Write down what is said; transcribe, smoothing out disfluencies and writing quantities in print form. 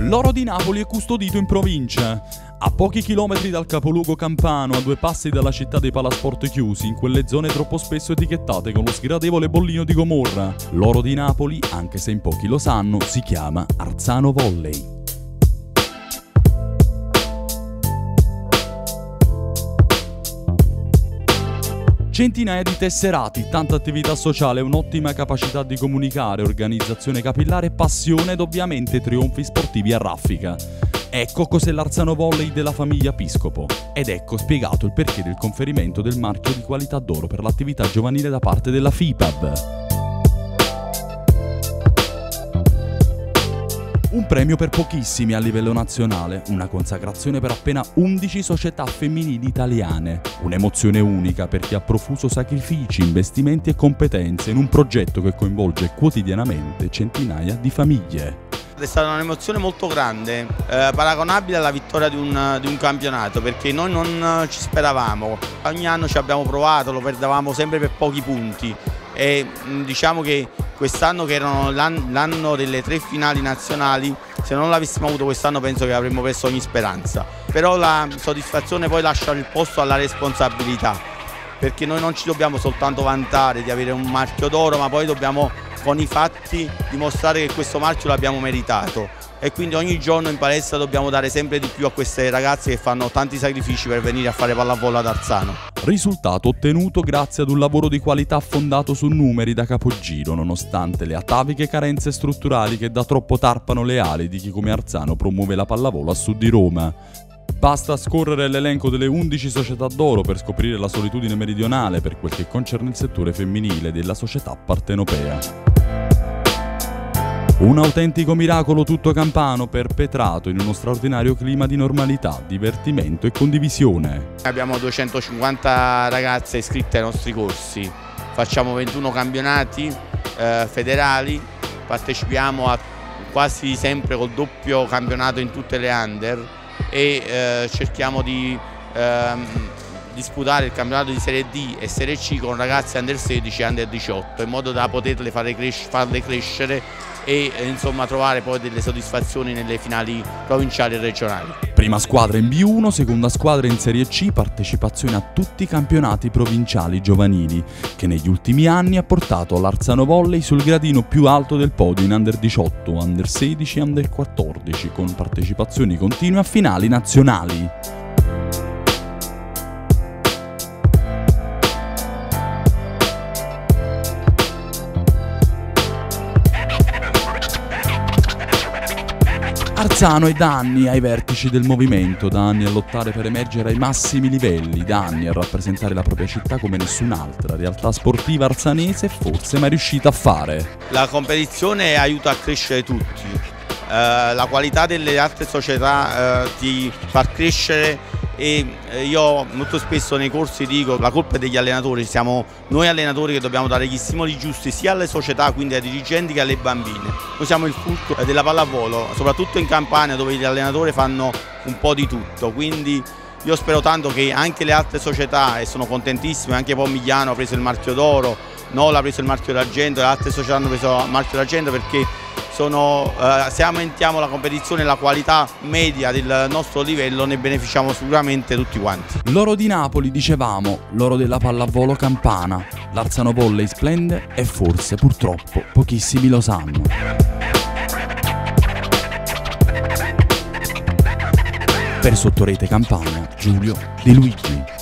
L'oro di Napoli è custodito in provincia. A pochi chilometri dal capoluogo campano, a 2 passi dalla città dei palasport chiusi, in quelle zone troppo spesso etichettate con lo sgradevole bollino di Gomorra. L'oro di Napoli, anche se in pochi lo sanno, si chiama Arzano Volley. Centinaia di tesserati, tanta attività sociale, un'ottima capacità di comunicare, organizzazione capillare, passione ed ovviamente trionfi sportivi a raffica. Ecco cos'è l'Arzano Volley della famiglia Piscopo. Ed ecco spiegato il perché del conferimento del marchio di qualità d'oro per l'attività giovanile da parte della FIPAB. Un premio per pochissimi a livello nazionale, una consacrazione per appena 11 società femminili italiane. Un'emozione unica per chi ha profuso sacrifici, investimenti e competenze in un progetto che coinvolge quotidianamente centinaia di famiglie. È stata un'emozione molto grande, paragonabile alla vittoria di un campionato, perché noi non ci speravamo. Ogni anno ci abbiamo provato, lo perdevamo sempre per pochi punti e diciamo che quest'anno, che erano l'anno delle 3 finali nazionali, se non l'avessimo avuto quest'anno penso che avremmo perso ogni speranza. Però la soddisfazione poi lascia il posto alla responsabilità, perché noi non ci dobbiamo soltanto vantare di avere un marchio d'oro, ma poi dobbiamo con i fatti dimostrare che questo marchio l'abbiamo meritato, e quindi ogni giorno in palestra dobbiamo dare sempre di più a queste ragazze che fanno tanti sacrifici per venire a fare pallavolo ad Arzano. Risultato ottenuto grazie ad un lavoro di qualità fondato su numeri da capogiro, nonostante le ataviche carenze strutturali che da troppo tarpano le ali di chi come Arzano promuove la pallavolo a sud di Roma. Basta scorrere l'elenco delle 11 società d'oro per scoprire la solitudine meridionale per quel che concerne il settore femminile della società partenopea. Un autentico miracolo tutto campano, perpetrato in uno straordinario clima di normalità, divertimento e condivisione. Abbiamo 250 ragazze iscritte ai nostri corsi, facciamo 21 campionati federali, partecipiamo a quasi sempre col doppio campionato in tutte le under e cerchiamo di disputare il campionato di Serie D e Serie C con ragazze under 16 e under 18, in modo da poterle farle crescere e insomma trovare poi delle soddisfazioni nelle finali provinciali e regionali. Prima squadra in B1, seconda squadra in Serie C, partecipazione a tutti i campionati provinciali giovanili, che negli ultimi anni ha portato l'Arzano Volley sul gradino più alto del podio in under 18, under 16 e under 14, con partecipazioni continue a finali nazionali. Arzano è da anni ai vertici del movimento, da anni a lottare per emergere ai massimi livelli, da anni a rappresentare la propria città come nessun'altra realtà sportiva arzanese forse mai riuscita a fare. La competizione aiuta a crescere tutti, la qualità delle altre società ti fa crescere, e io molto spesso nei corsi dico la colpa è degli allenatori, siamo noi allenatori che dobbiamo dare gli stimoli giusti sia alle società, quindi ai dirigenti, che alle bambine. Noi siamo il fulcro della pallavolo, soprattutto in Campania dove gli allenatori fanno un po' di tutto, quindi io spero tanto che anche le altre società, e sono contentissime, anche Pomigliano ha preso il marchio d'oro, Nola ha preso il marchio d'argento, le altre società hanno preso il marchio d'argento, perché se aumentiamo la competizione e la qualità media del nostro livello ne beneficiamo sicuramente tutti quanti. L'oro di Napoli, dicevamo, l'oro della pallavolo campana. L'Arzano Volley splende e forse purtroppo pochissimi lo sanno. Per Sottorete Campania, Giulio De Luigi.